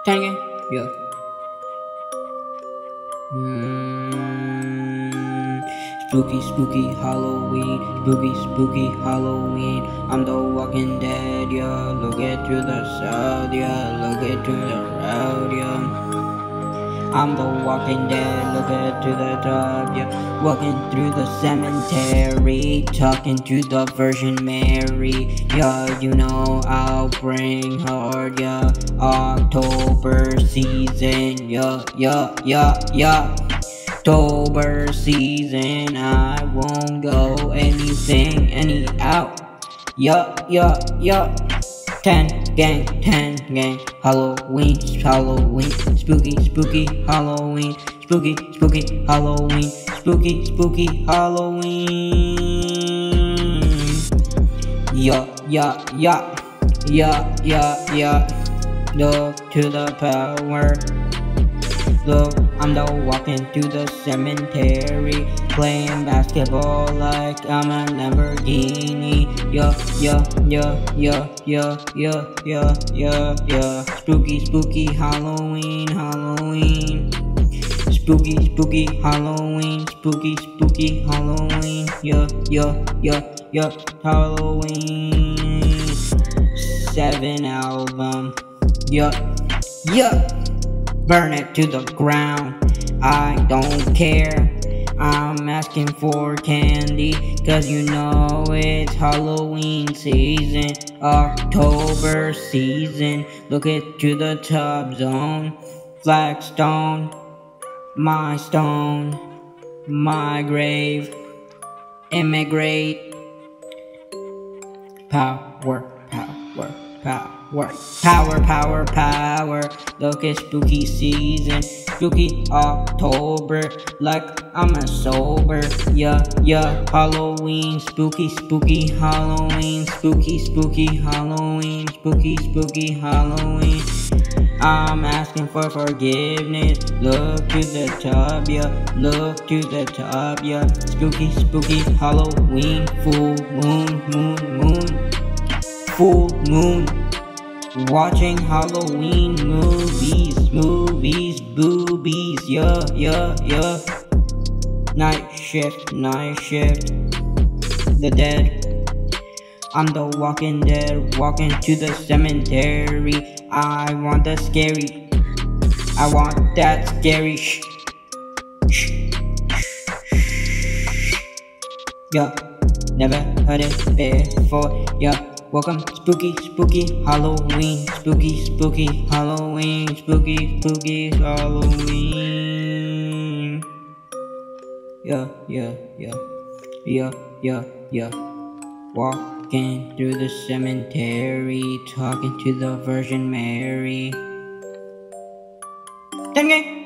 Dang it. Yeah. Spooky, spooky Halloween. Spooky, spooky Halloween. I'm the Walking Dead, yeah. Look it to the south, yeah. Look it to the road, yeah. I'm the Walking Dead, look it to the top, yeah. Walking through the cemetery, talking to the Virgin Mary, yeah. You know I'll bring her, yeah. October season, yeah, yeah, yeah, yeah. October season, I won't go anything, any out, yeah, yeah, yeah. 10 gang, 10 gang, Halloween, Halloween, spooky, spooky Halloween, spooky, spooky Halloween, spooky, spooky Halloween. Yeah, yeah, yeah, yeah, yeah, yeah. Look to the power. Look, I'm the walking to the cemetery, playing basketball like I'm a Lamborghini. Yeah, yeah, yeah, yeah, yeah, yeah, yeah, yeah, yeah. Spooky, spooky Halloween, Halloween. Spooky, spooky Halloween, spooky, spooky Halloween. Yeah, yeah, yeah, yeah. Halloween 7 album. Yeah, yeah. Burn it to the ground, I don't care. I'm asking for candy, cause you know it's Halloween season, October season. Look it to the top zone, flagstone, my stone, my grave, immigrate. Power, power, power, power, power, power. Look at spooky season, spooky October, like I'm a sober. Yeah, yeah, Halloween, spooky, spooky Halloween, spooky, spooky Halloween, spooky, spooky Halloween. I'm asking for forgiveness. Look to the top, yeah. Look to the top, yeah. Spooky, spooky Halloween. Full moon, moon, moon. Full moon. Watching Halloween movies, movies, boobies, yeah, yeah, yeah. Night shift, the dead. I'm the Walking Dead, walking to the cemetery. I want the scary, I want that scary shh, shh, yeah, never heard it before, yeah. Welcome, spooky, spooky Halloween, spooky, spooky Halloween, spooky, spooky Halloween. Yeah, yeah, yeah, yeah, yeah, yeah. Walking through the cemetery, talking to the Virgin Mary. Dang it!